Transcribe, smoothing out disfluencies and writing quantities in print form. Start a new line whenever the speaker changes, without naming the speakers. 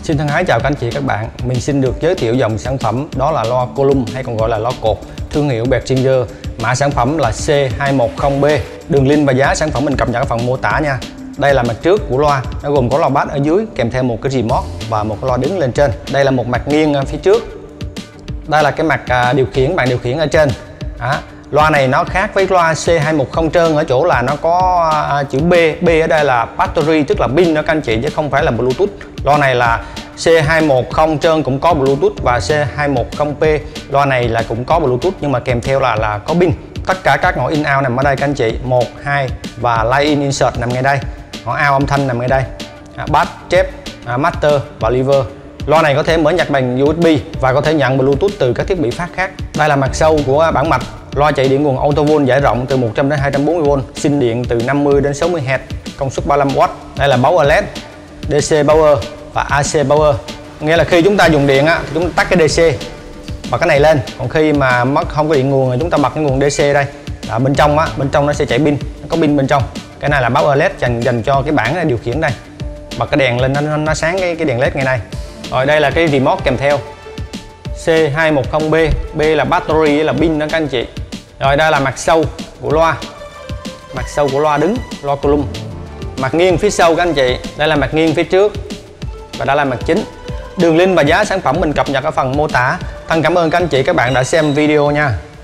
Xin thân ái chào các anh chị các bạn. Mình xin được giới thiệu dòng sản phẩm đó là loa column hay còn gọi là loa cột, thương hiệu Behringer, mã sản phẩm là C210B. Đường link và giá sản phẩm mình cập nhật ở phần mô tả nha. Đây là mặt trước của loa, nó gồm có loa bass ở dưới kèm theo một cái remote và một cái loa đứng lên trên. Đây là một mặt nghiêng phía trước. Đây là cái mặt điều khiển, bàn điều khiển ở trên. Loa này nó khác với loa C210 trơn ở chỗ là nó có chữ B. B ở đây là battery, tức là pin đó các anh chị, chứ không phải là Bluetooth. Loa này là C210 trơn cũng có Bluetooth, và C210P loa này là cũng có Bluetooth nhưng mà kèm theo là có pin. Tất cả các ngõ in out nằm ở đây các anh chị, 1, 2 và line in insert nằm ngay đây. Ngõ out âm thanh nằm ngay đây. Bass, chép, master và lever. Loa này có thể mở nhạc bằng USB và có thể nhận Bluetooth từ các thiết bị phát khác. Đây là mặt sau của bản mạch. Loa chạy điện nguồn auto volt giải rộng từ 100 đến 240V, sinh điện từ 50 đến 60Hz, công suất 35W. Đây là power LED, DC power và AC power. Nghĩa là khi chúng ta dùng điện thì chúng ta tắt cái DC, bật cái này lên. Còn khi mà mất không có điện nguồn thì chúng ta bật cái nguồn DC đây. Bên trong nó sẽ chạy pin, nó có pin bên trong. Cái này là power LED dành cho cái bảng này, điều khiển đây. Bật cái đèn lên nó sáng cái đèn LED ngay đây. Rồi đây là cái remote kèm theo. C210B, B là battery, là pin đó các anh chị. Rồi đây là mặt sau của loa. Mặt sau của loa đứng, loa column. Mặt nghiêng phía sau các anh chị. Đây là mặt nghiêng phía trước. Và đây là mặt chính. Đường link và giá sản phẩm mình cập nhật ở phần mô tả. Thân cảm ơn các anh chị các bạn đã xem video nha.